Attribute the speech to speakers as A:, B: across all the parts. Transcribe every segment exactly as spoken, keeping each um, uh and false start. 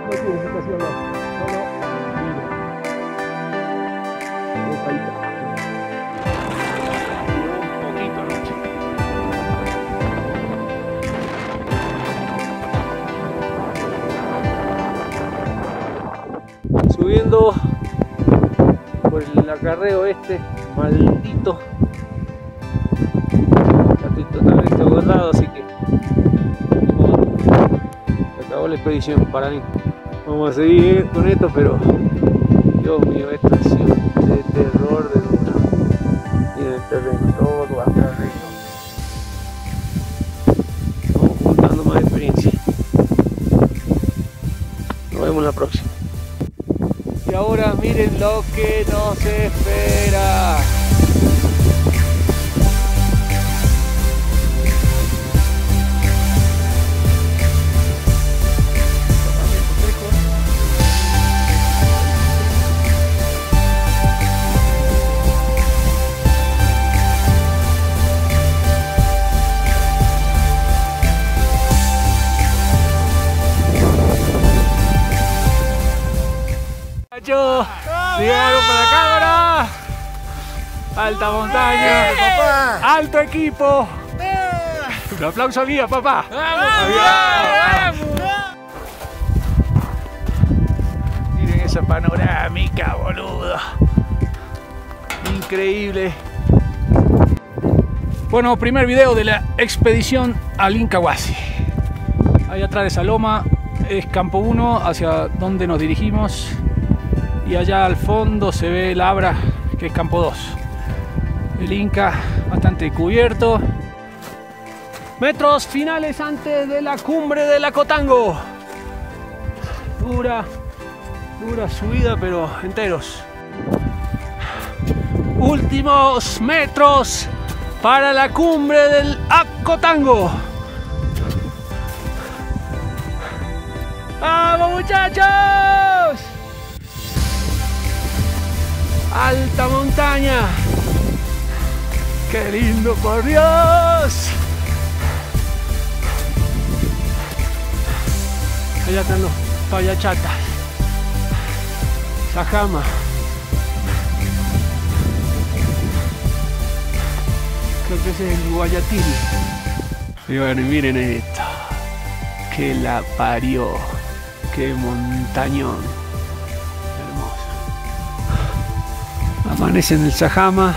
A: No tiene estación, no. Solo, mira. Opa, ahí está.
B: Un poquito anoche. Subiendo por el acarreo este, maldito. Ya estoy totalmente agotado, así que ni modo. Se acabó la expedición para mí. Vamos a seguir con esto, pero Dios mío, esto ha sido de terror de duro. Y el terreno, todo hacia arriba. Vamos juntando más experiencia. Nos vemos la próxima. Y ahora miren lo que nos espera. Llegaron para la cámara. Alta montaña.
C: Papá.
B: Alto equipo. Un aplauso mía, papá.
C: ¡Vamos!
B: Miren esa panorámica, boludo. Increíble. Bueno, primer video de la expedición al Inca Huasi. Ahí atrás de esa loma es Campo uno, hacia donde nos dirigimos. Y allá al fondo se ve el Abra, que es Campo dos. El Inca bastante cubierto. Metros finales antes de la cumbre del Acotango. Dura, dura subida, pero enteros. Últimos metros para la cumbre del Acotango. ¡Vamos, muchachos! Alta montaña. ¡Qué lindo, por Dios! Allá están los payachatas. Sajama. Creo que ese es el Guayatil. Y bueno, y miren esto. Que la parió. Qué montañón. Amanece en el Sajama.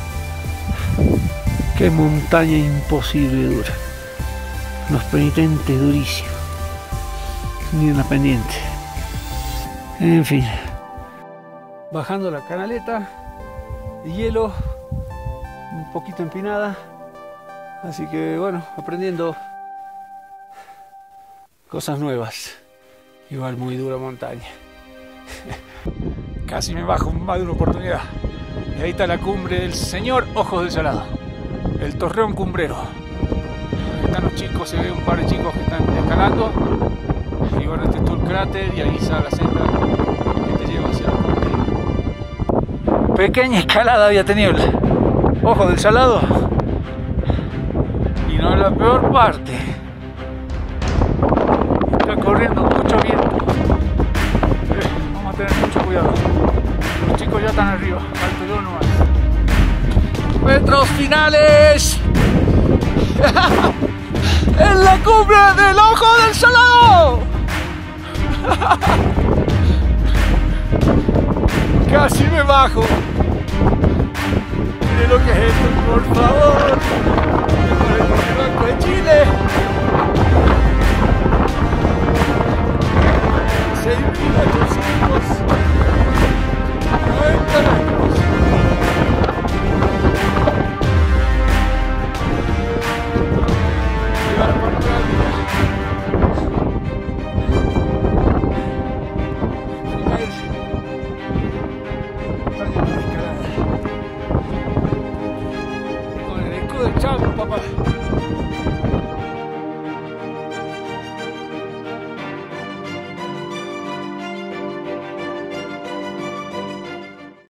B: Qué montaña imposible dura. Los penitentes durísimos. Ni una pendiente. En fin. Bajando la canaleta de hielo. Un poquito empinada. Así que bueno, aprendiendo cosas nuevas. Igual muy dura montaña. Casi me bajo más de una oportunidad. Y ahí está la cumbre del señor Ojos del Salado. El Torreón Cumbrero. Ahí están los chicos, se ve un par de chicos que están escalando. Y bueno, este es todo el cráter y ahí sale la senda que te lleva hacia la cumbre. Pequeña escalada había tenido el Ojos del Salado. Y no es la peor parte. Está corriendo mucho viento. Vamos a tener mucho cuidado. Los chicos ya están arriba, falto yo nomás. Metros finales. En la cumbre del Ojo del Salado. Casi me bajo. Miren lo que es esto, por favor. El Banco de Chile. seis mil ochocientos.